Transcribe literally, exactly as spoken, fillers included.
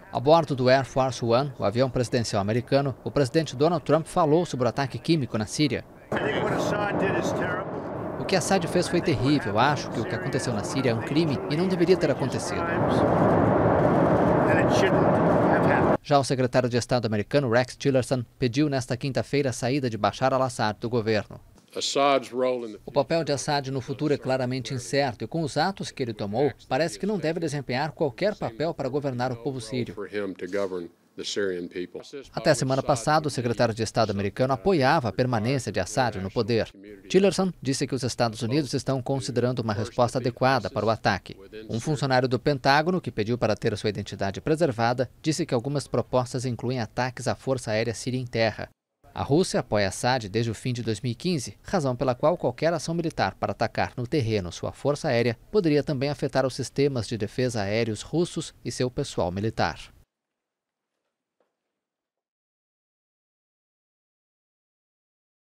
A bordo do Air Force One, o avião presidencial americano, o presidente Donald Trump falou sobre o ataque químico na Síria. O que Assad fez foi terrível. Acho que o que aconteceu na Síria é um crime e não deveria ter acontecido. Já o secretário de Estado americano Rex Tillerson pediu nesta quinta-feira a saída de Bashar al-Assad do governo. O papel de Assad no futuro é claramente incerto e, com os atos que ele tomou, parece que não deve desempenhar qualquer papel para governar o povo sírio. Até a semana passada, o secretário de Estado americano apoiava a permanência de Assad no poder. Tillerson disse que os Estados Unidos estão considerando uma resposta adequada para o ataque. Um funcionário do Pentágono, que pediu para ter sua identidade preservada, disse que algumas propostas incluem ataques à Força Aérea Síria em terra. A Rússia apoia Assad desde o fim de dois mil e quinze, razão pela qual qualquer ação militar para atacar no terreno sua força aérea poderia também afetar os sistemas de defesa aéreos russos e seu pessoal militar.